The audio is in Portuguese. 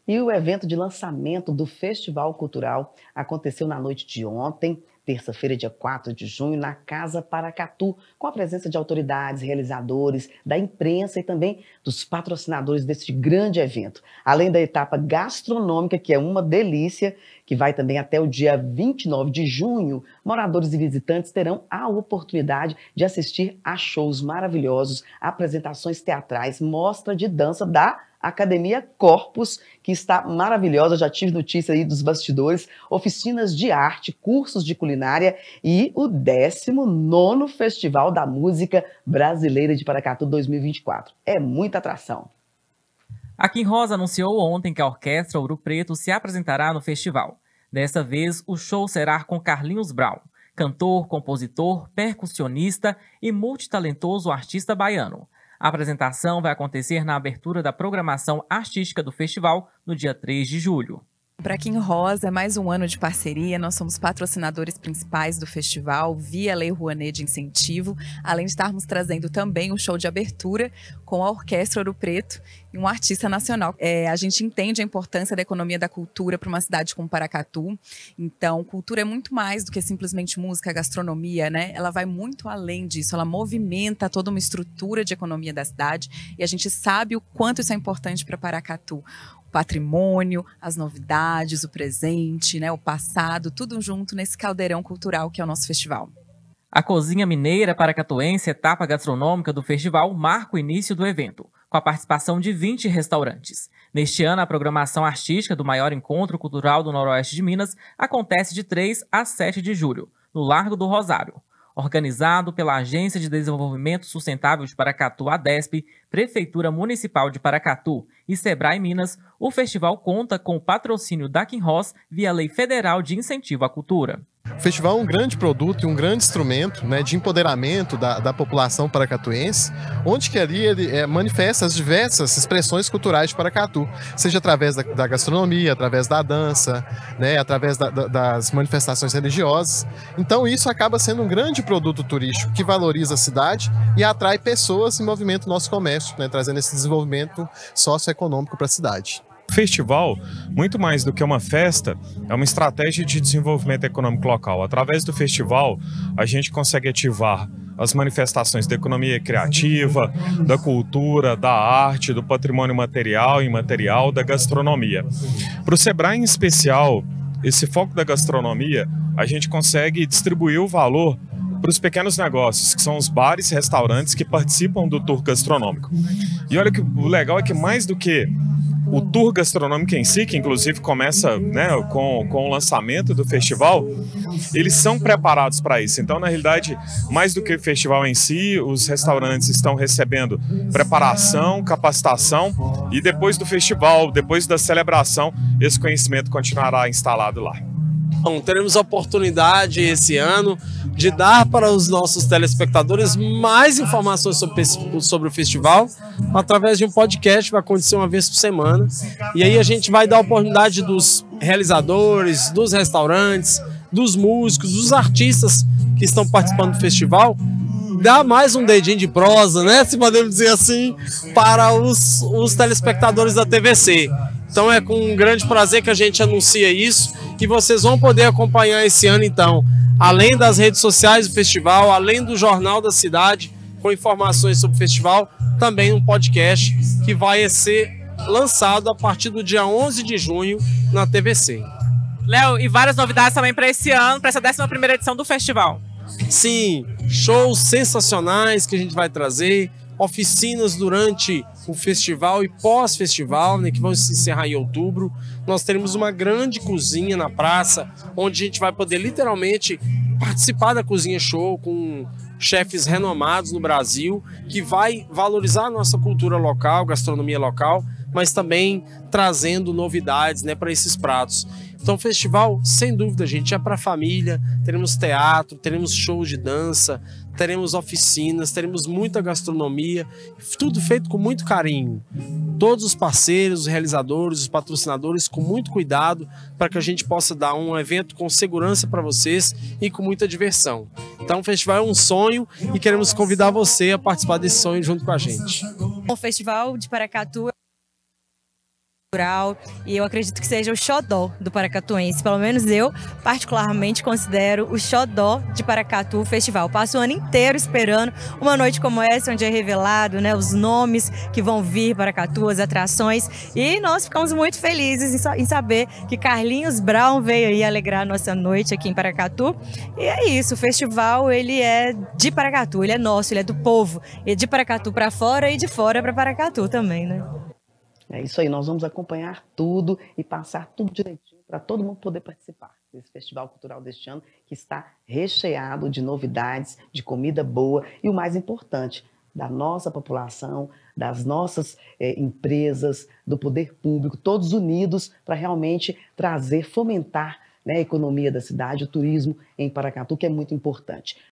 E o evento de lançamento do Festival Cultural aconteceu na noite de ontem, terça-feira, dia 4 de junho, na Casa Paracatu, com a presença de autoridades, realizadores, da imprensa e também dos patrocinadores deste grande evento. Além da etapa gastronômica, que é uma delícia, que vai também até o dia 29 de junho, moradores e visitantes terão a oportunidade de assistir a shows maravilhosos, apresentações teatrais, mostra de dança da Academia Corpus, que está maravilhosa, já tive notícia aí dos bastidores, oficinas de arte, cursos de culinária e o 19º Festival da Música Brasileira de Paracatu 2024. É muita atração. A Kim Rosa anunciou ontem que a Orquestra Ouro Preto se apresentará no festival. Dessa vez, o show será com Carlinhos Brown, cantor, compositor, percussionista e multitalentoso artista baiano. A apresentação vai acontecer na abertura da programação artística do festival no dia 3 de julho. Para Kim Rosa, é mais um ano de parceria. Nós somos patrocinadores principais do festival, via Lei Rouanet de incentivo, além de estarmos trazendo também um show de abertura com a Orquestra Ouro Preto e um artista nacional. A gente entende a importância da economia da cultura para uma cidade como Paracatu. Então, cultura é muito mais do que simplesmente música, gastronomia, né? Ela vai muito além disso, ela movimenta toda uma estrutura de economia da cidade e a gente sabe o quanto isso é importante para Paracatu. Patrimônio, as novidades, o presente, né, o passado, tudo junto nesse caldeirão cultural que é o nosso festival. A Cozinha Mineira Paracatuense, etapa gastronômica do festival, marca o início do evento, com a participação de 20 restaurantes. Neste ano, a programação artística do maior encontro cultural do Noroeste de Minas acontece de 3 a 7 de julho, no Largo do Rosário. Organizado pela Agência de Desenvolvimento Sustentável de Paracatu, ADESP, Prefeitura Municipal de Paracatu e Sebrae Minas, o festival conta com o patrocínio da Kim Rosa via Lei Federal de Incentivo à Cultura. O festival é um grande produto e um grande instrumento, né, de empoderamento da população paracatuense, onde que ali ele manifesta as diversas expressões culturais de Paracatu, seja através da gastronomia, através da dança, né, através das manifestações religiosas. Então isso acaba sendo um grande produto turístico que valoriza a cidade e atrai pessoas e movimenta o nosso comércio, né, trazendo esse desenvolvimento socioeconômico para a cidade. O festival, muito mais do que uma festa, é uma estratégia de desenvolvimento econômico local. Através do festival, a gente consegue ativar as manifestações da economia criativa, da cultura, da arte, do patrimônio material e imaterial, da gastronomia. Para o Sebrae, em especial, esse foco da gastronomia, a gente consegue distribuir o valor para os pequenos negócios, que são os bares e restaurantes que participam do tour gastronômico. E olha que o legal é que mais do que o tour gastronômico em si, que inclusive começa, né, com o lançamento do festival, eles são preparados para isso. Então, na realidade, mais do que o festival em si, os restaurantes estão recebendo preparação, capacitação e depois do festival, depois da celebração, esse conhecimento continuará instalado lá. Bom, teremos a oportunidade esse ano de dar para os nossos telespectadores mais informações sobre o festival através de um podcast que vai acontecer uma vez por semana. E aí a gente vai dar a oportunidade dos realizadores, dos restaurantes, dos músicos, dos artistas que estão participando do festival, dar mais um dedinho de prosa, né, se podemos dizer assim, para os telespectadores da TVC. Então é com um grande prazer que a gente anuncia isso, que vocês vão poder acompanhar esse ano, então, além das redes sociais do festival, além do Jornal da Cidade, com informações sobre o festival, também um podcast que vai ser lançado a partir do dia 11 de junho na TVC. Léo, e várias novidades também para esse ano, para essa 11ª edição do festival. Sim, shows sensacionais que a gente vai trazer, oficinas durante o festival e pós-festival, né, que vão se encerrar em outubro. Nós teremos uma grande cozinha na praça, onde a gente vai poder literalmente participar da cozinha show com chefes renomados no Brasil, que vai valorizar a nossa cultura local, gastronomia local, mas também trazendo novidades, né, para esses pratos. Então o festival, sem dúvida, gente, é para a família. Teremos teatro, teremos shows de dança, teremos oficinas, teremos muita gastronomia, tudo feito com muito carinho. Todos os parceiros, os realizadores, os patrocinadores, com muito cuidado, para que a gente possa dar um evento com segurança para vocês e com muita diversão. Então o festival é um sonho e queremos convidar você a participar desse sonho junto com a gente. O Festival de Paracatu cultural, e eu acredito que seja o xodó do paracatuense. Pelo menos eu, particularmente, considero o xodó de Paracatu Festival. Passo o ano inteiro esperando uma noite como essa, onde é revelado, né, os nomes que vão vir para Paracatu, as atrações, e nós ficamos muito felizes em saber que Carlinhos Brown veio aí alegrar a nossa noite aqui em Paracatu. E é isso, o festival, ele é de Paracatu, ele é nosso, ele é do povo, e de Paracatu para fora e de fora para Paracatu também, né? É isso aí, nós vamos acompanhar tudo e passar tudo direitinho para todo mundo poder participar desse Festival Cultural deste ano, que está recheado de novidades, de comida boa e o mais importante, da nossa população, das nossas empresas, do poder público, todos unidos para realmente trazer, fomentar, né, a economia da cidade, o turismo em Paracatu, que é muito importante.